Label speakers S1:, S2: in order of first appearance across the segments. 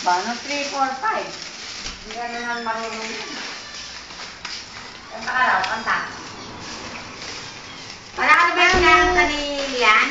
S1: Paano 3, 4, 5? Hindi ka naman marunong yun. Kanta ka raw, kanta. Para ka na ba yung kinakanta ni Lian?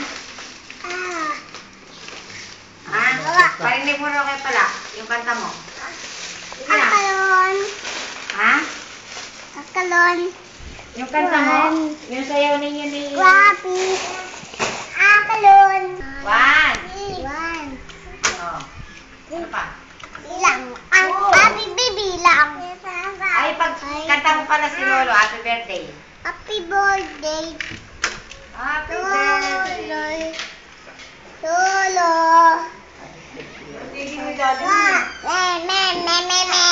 S1: Ha? Parinig mo raw kayo pala, yung kanta mo. Sige na.
S2: Akalon.
S1: Ha?
S2: Akalon.
S1: Yung kanta mo? Yung sayaw ninyo ni...
S2: Wapi. Akalon.
S1: 1.
S2: 1.
S1: Oh. Ano pa?
S2: Bilang. Ang happy bilang.
S1: Ay, pag kanta mo pala si Lolo, happy birthday.
S2: Happy birthday.
S1: Happy birthday.
S2: Lolo.
S1: Sige mo dali.
S2: Me.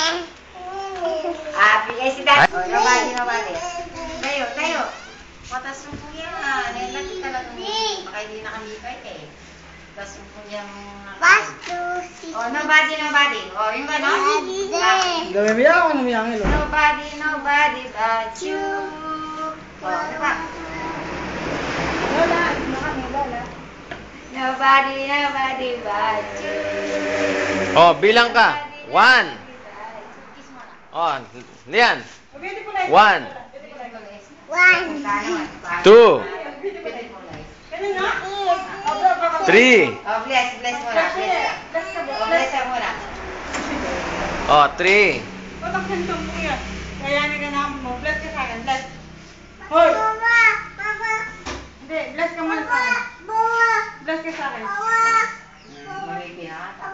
S1: Happy, eh si Daddy. Oh, nabali. Tayo. Matas mo po yan. Lagi ka lang. Baka hindi nakalipay eh. Matas mo po yan. Oh, nobody. Oh, yung gano'n?
S3: Gawin mo yan ako nang yang ilo.
S1: Nobody but you. Oh, ano pa? Lola. Ano kami, Lola? Nobody but you.
S4: Oh, bilang ka. 1. Oh, Lian. 1. 2. 3.
S1: Oh, bless mo na. Bless mo na.
S4: Oh, 3.
S3: Patak sentong mo yan. Kaya na mo. Bless ka sa akin. Bless. Hoy! Hindi, bless ka muna sa akin. Bless ka sa akin.
S1: May pinakata.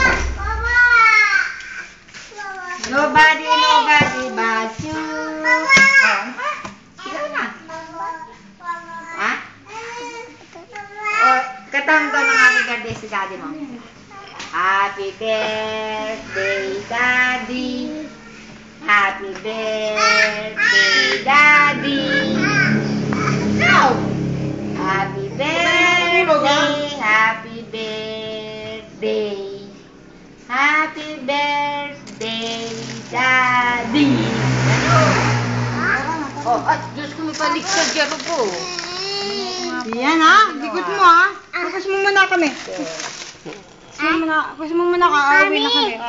S1: Nobody but you. Oh, ano pa? Sige na. Ha? Oh, katang daw ng happy birthday si Daddy mo. Happy birthday, Daddy. Happy birthday, Daddy. No! Happy birthday, happy birthday. Happy birthday, Daddy. Oh, at Diyos ko, may palik sa jaro ko.
S3: Yan ha. Likod mo ha. Focus mo muna kami. Focus mo muna ka. Awin na kami.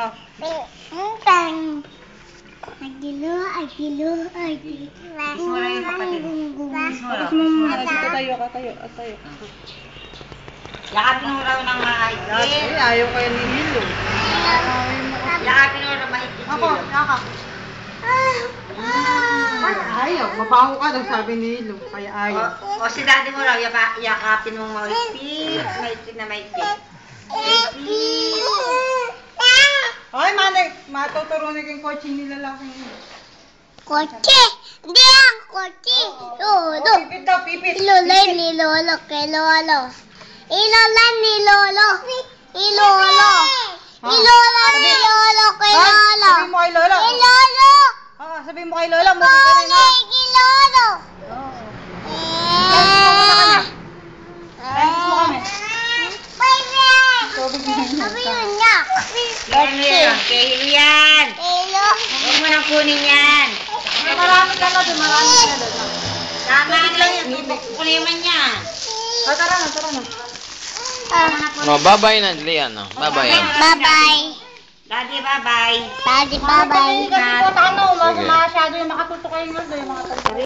S2: Agilo.
S1: Kiss mo lang yung kapatid. Kiss mo lang.
S3: Focus mo muna. Dito tayo.
S1: Yakapin mo raw ng maigit.
S3: Ayaw kayo ni Lilo.
S1: Yakapin mo raw maigit.
S3: Ako. Ayaw. Mabaho ka daw sabi ni Lilo. Kaya ayaw.
S1: O si Daddy mo raw, yakapin mo maigit. Maigit.
S3: Ay, manay. Matuturunin kang kotse ni lalaki niyo.
S2: Kotse. Hindi ang kotse. Lolo.
S3: Pipit daw, pipit.
S2: Ilola ni Lolo kay Lolo. Ilola ni Lolo. Ilolo. Ilola ni Lolo kay Lolo.
S3: Sabi mo kay Lolo.
S2: Ilolo.
S3: Sabi mo kay Lolo. Mukha ka rin ha.
S2: Kay Lolo.
S3: Thanks mo kami.
S2: Sabi yun niya.
S1: Yan. Kay Hilian.
S2: Ilo.
S1: Huwag mo nang kunin yan.
S3: Marami ka na doon.
S1: Tama na yan. Kukuliman yan.
S3: Tara na.
S4: No, bye-bye na, Lian. No. Bye-bye.
S2: Bye-bye.
S1: Daddy, bye-bye.
S2: Daddy, bye-bye.
S3: Kasi po,
S4: Sige.
S3: masyado yung makatuto kayo nga doon.